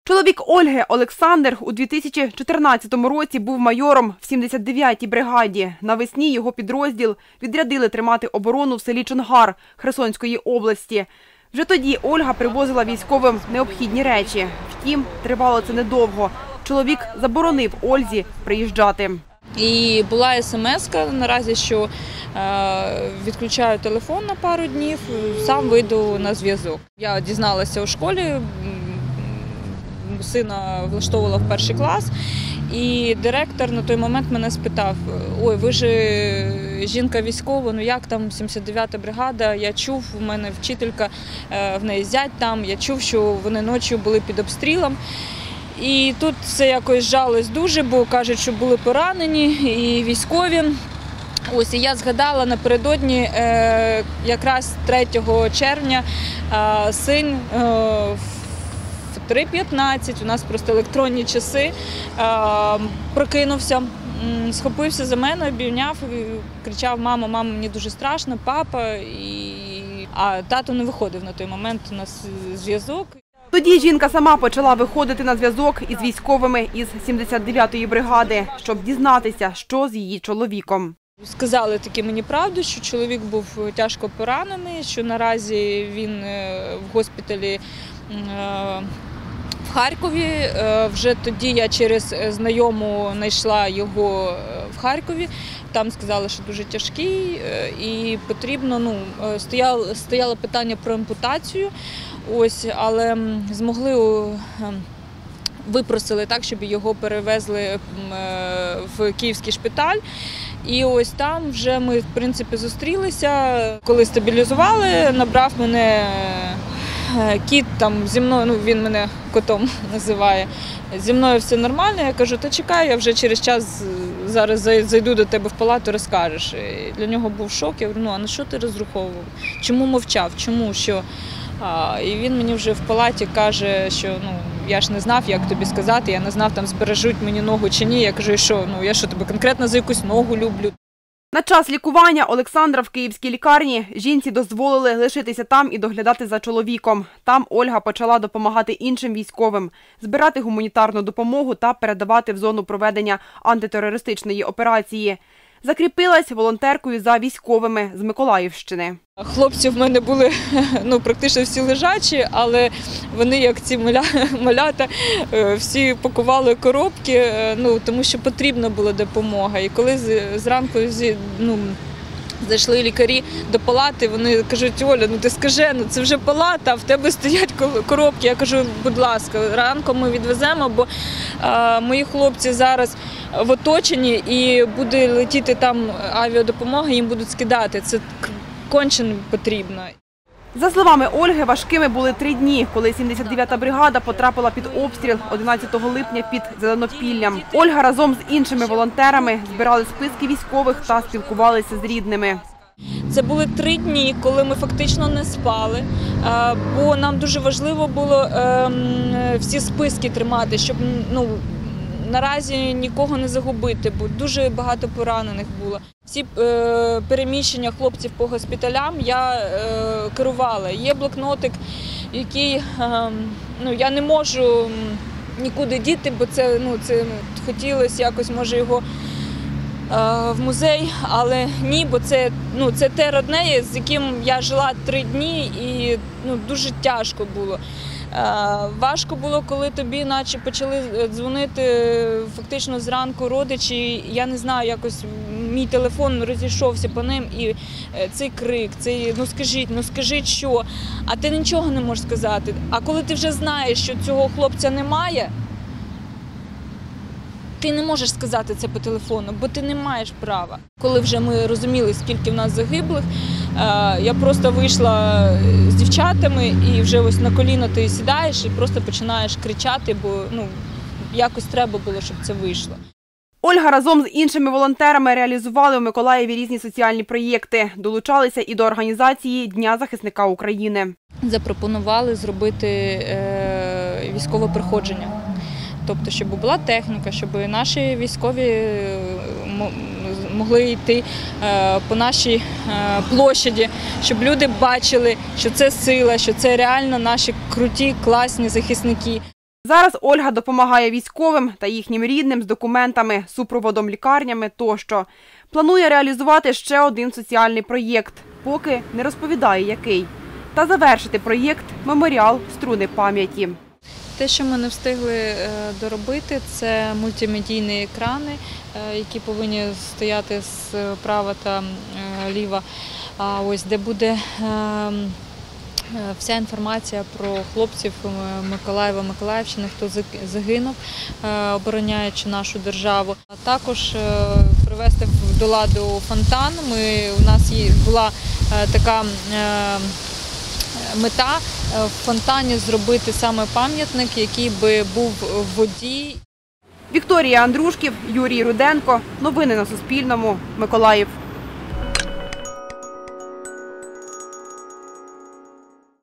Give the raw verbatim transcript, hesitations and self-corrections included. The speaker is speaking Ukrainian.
Чоловік Ольги Олександр у дві тисячі чотирнадцятому році був майором в сімдесят дев'ятій бригаді. Навесні його підрозділ відрядили тримати оборону в селі Чонгар Херсонської області. Вже тоді Ольга привозила військовим необхідні речі. Втім, тривало це недовго. Чоловік заборонив Ользі приїжджати. І була смс-ка наразі, що е, відключаю телефон на пару днів, сам вийду на зв'язок. Я дізналася у школі, сина влаштовувала в перший клас, і директор на той момент мене спитав: ой, ви ж жінка військова, ну як там сімдесят дев'ята бригада, я чув, у мене вчителька, в неї зять там, я чув, що вони ночі були під обстрілом. І тут все якось жалось дуже, бо кажуть, що були поранені і військові. Ось, і я згадала напередодні, е, якраз третього червня, е, син е, в три п'ятнадцять, у нас просто електронні часи, е, прокинувся, схопився за мене, обійняв і кричав: мамо, мамо, мені дуже страшно, папа. І... А тато не виходив на той момент на зв'язок. Тоді жінка сама почала виходити на зв'язок із військовими із сімдесят дев'ятої бригади, щоб дізнатися, що з її чоловіком. Сказали таки мені правду, що чоловік був тяжко поранений, що наразі він в госпіталі в Харкові. Вже тоді я через знайому знайшла його в Харкові. Там сказали, що дуже тяжкий і потрібно, ну, стояло, стояло питання про ампутацію. Ось, але змогли, випросили так, щоб його перевезли в київський шпиталь. І ось там вже ми, в принципі, зустрілися. Коли стабілізували, набрав мене кіт там зі мною, ну він мене котом називає. Зі мною все нормально, я кажу: та чекай, я вже через час зараз зайду до тебе в палату, розкажеш. І для нього був шок, я говорю: ну а на що ти розраховував? Чому мовчав? Чому? Що? А, і він мені вже в палаті каже, що ну я ж не знав, як тобі сказати, я не знав, там збережуть мені ногу чи ні. Я кажу: і що, ну я що, тебе конкретно за якусь ногу люблю? На час лікування Олександра в київській лікарні жінці дозволили лишитися там і доглядати за чоловіком. Там Ольга почала допомагати іншим військовим, збирати гуманітарну допомогу та передавати в зону проведення антитерористичної операції. Закріпилась волонтеркою за військовими з Миколаївщини. Хлопці в мене були ну, практично всі лежачі, але вони, як ці маля, малята, всі пакували коробки, ну, тому що потрібна була допомога. І коли зранку ну, зайшли лікарі до палати, вони кажуть: Оля, ну ти скажи, ну це вже палата, а в тебе стоять коробки. Я кажу: будь ласка, ранком ми відвеземо, бо а, мої хлопці зараз в оточенні і буде летіти там авіадопомога, їм будуть скидати. Це конче потрібно. За словами Ольги, важкими були три дні, коли сімдесят дев'ята бригада потрапила під обстріл одинадцятого липня під Зеленопіллям. Ольга разом з іншими волонтерами збирали списки військових та спілкувалися з рідними. Це були три дні, коли ми фактично не спали, бо нам дуже важливо було всі списки тримати, щоб ну, наразі нікого не загубити, бо дуже багато поранених було. Всі е, переміщення хлопців по госпіталям я е, керувала. Є блокнотик, який е, ну, я не можу нікуди діти, бо це, ну, це хотілося якось, може, його е, в музей, але ні, бо це, ну, це те родне, з яким я жила три дні, і ну, дуже тяжко було. Важко було, коли тобі наче почали дзвонити фактично зранку родичі. Я не знаю, якось мій телефон розійшовся по ним, і цей крик, цей «ну скажіть, ну скажіть що», а ти нічого не можеш сказати. А коли ти вже знаєш, що цього хлопця немає, ти не можеш сказати це по телефону, бо ти не маєш права. Коли вже ми розуміли, скільки в нас загиблих, я просто вийшла з дівчатами, і вже ось на коліна ти сідаєш і просто починаєш кричати, бо ну, якось треба було, щоб це вийшло. Ольга разом з іншими волонтерами реалізували у Миколаєві різні соціальні проєкти. Долучалися і до організації Дня захисника України. Запропонували зробити е, військове проходження. Тобто, щоб була техніка, щоб наші військові могли йти по нашій площаді, щоб люди бачили, що це сила, що це реально наші круті, класні захисники. Зараз Ольга допомагає військовим та їхнім рідним з документами, супроводом лікарнями тощо. Планує реалізувати ще один соціальний проєкт, поки не розповідає який. Та завершити проєкт «Меморіал. Струни пам'яті». Те, що ми не встигли доробити, це мультимедійні екрани, які повинні стояти справа та ліва, ось де буде вся інформація про хлопців Миколаєва, Миколаївщини, хто загинув, обороняючи нашу державу. А також привести до ладу фонтан. Ми, у нас була така мета в фонтані зробити саме пам'ятник, який би був в воді. Вікторія Андрушків, Юрій Руденко. Новини на Суспільному. Миколаїв.